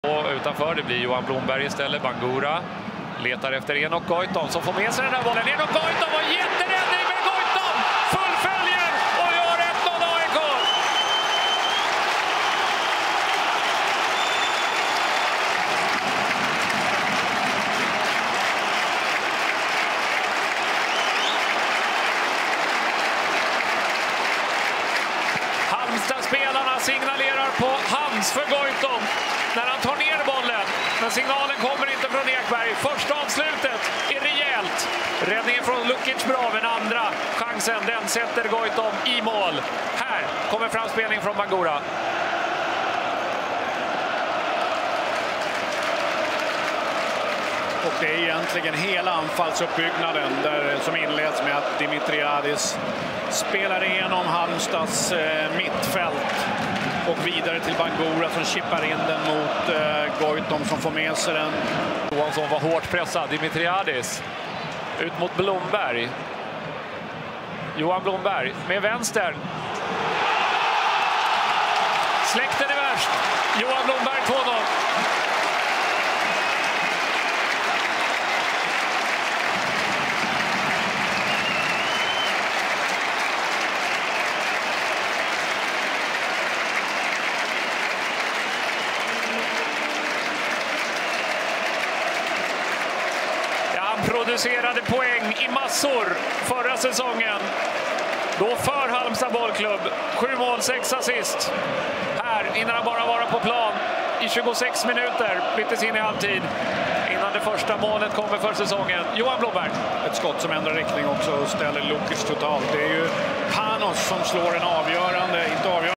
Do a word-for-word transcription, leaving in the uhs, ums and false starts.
Och utanför det blir Johan Blomberg istället. Bangura letar efter Enok Goitom som får med sig den här bollen. Enok Goitom var jätteräddning, men Goitom fullföljer och gör ett noll A I K. Halmstad-spelarna signalerar på hands för Goitom när han tar ner bollen. Men signalen kommer inte från Ekberg. Första avslutet är rejält. Räddningen från Lukic bra, men andra chansen den sätter Goitom i mål. Här kommer framspelning från Bangura. Och det är egentligen hela anfallsuppbyggnaden där, som inleds med att Dimitriadis spelar igenom Halmstads eh, mittfält och vidare till Bangura som chippar in den mot eh, Goitom som får med sig den. Johansson var hårt pressad. Dimitriadis ut mot Blomberg. Johan Blomberg med vänster. Släkten är värst. Johan Blomberg två noll. Producerade poäng i massor förra säsongen. Då för Halmstad bollklubb. Sju mål, sex assist. Här innan han bara var på plan i tjugosex minuter. Byttes in i halvtid innan det första målet kommer för säsongen. Johan Blomberg. Ett skott som ändrar riktning också och ställer Lukic totalt. Det är ju Panos som slår en avgörande, inte avgörande.